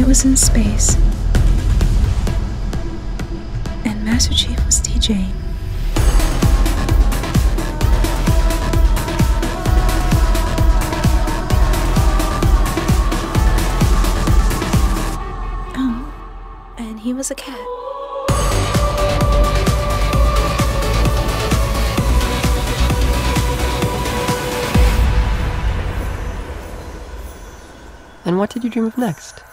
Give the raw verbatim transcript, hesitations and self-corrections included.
It was in space. And Master Chief was DJing. Oh, and he was a cat. And what did you dream of next?